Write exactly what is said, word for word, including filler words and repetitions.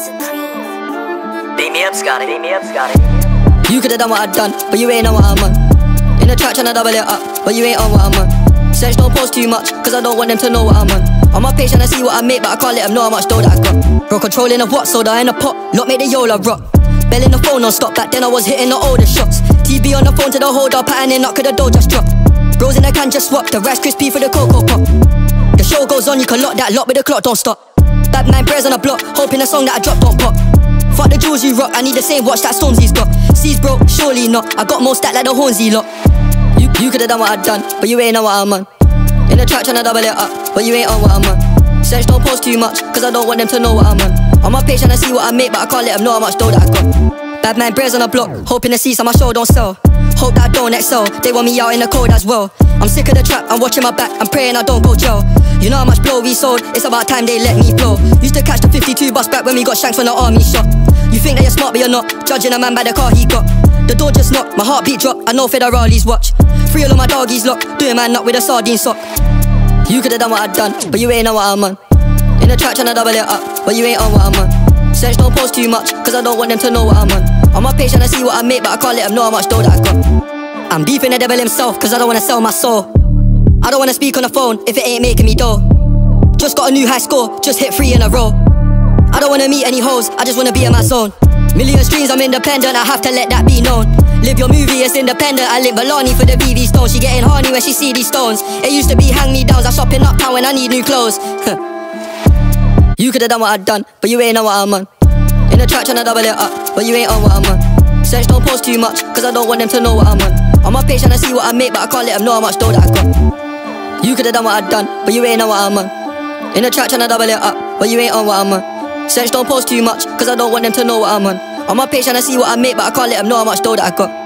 Beat me up, Scotty. Beat me up, Scotty. You could've done what I done, but you ain't on what I'm on. In the track tryna double it up, but you ain't on what I'm on. Search don't post too much, cause I don't want them to know what I'm on. On my page tryna see what I make, but I can't let them know how much dough that I got. Bro, controlling of what, soda in a pot, lot make the Yola rock. Bell in the phone non-stop, back then I was hitting the older shots. T V on the phone to the holder, patterning up, cause the dough just drop. Bros in the can just swap, the Rice Krispie for the Cocoa Pop. The show goes on, you can lock that lock, but the clock don't stop. Bad nine prayers on the block, hoping the song that I drop don't pop. Fuck the jewels you rock, I need the same watch that Stormzy's got. C's broke, surely not, I got more stack like the Hornsey lot. You, you could've done what I done, but you ain't on what I'm on. In the track tryna double it up, but you ain't on what I'm on. Search don't post too much, cause I don't want them to know what I'm on. On my page tryna see what I make, but I can't let them know how much dough that I got. Bad man prayers on the block, hoping the seats on my show don't sell. Hope that I don't excel, they want me out in the cold as well. I'm sick of the trap, I'm watching my back, I'm praying I don't go jail. You know how much blow we sold, it's about time they let me blow. Used to catch the fifty-two bus back when we got shanks from the army shot. You think that you're smart but you're not, judging a man by the car he got. The door just knocked, my heartbeat dropped, I know Federali's watch. Free all of my doggies locked, doing man up with a sardine sock. You could've done what I done, but you ain't on what I'm on. In the track tryna double it up, but you ain't on what I'm on. Search don't post too much, cause I don't want them to know what I'm on. On my page tryna see what I make, but I can't let them know how much dough that I got. I'm beefing the devil himself, cause I don't wanna sell my soul. I don't wanna speak on the phone if it ain't making me dough. Just got a new high score, just hit three in a row. I don't wanna meet any hoes, I just wanna be in my zone. Million streams, I'm independent, I have to let that be known. Live your movie, it's independent, I live Balani for the B V stones. She getting horny when she see these stones. It used to be hang me downs, I shop in uptown when I need new clothes. You could've done what I done, but you ain't on what I'm on. In the track tryna double it up, but you ain't on what I'm on. Search don't post too much, cause I don't want them to know what I'm on. On my page tryna see what I make, but I can't let them know how much dough that I got. You could've done what I done, but you ain't on what I'm on. In the track tryna double it up, but you ain't on what I'm on. Search don't post too much, cause I don't want them to know what I'm on. On my page tryna see what I make, but I can't let them know how much dough that I got.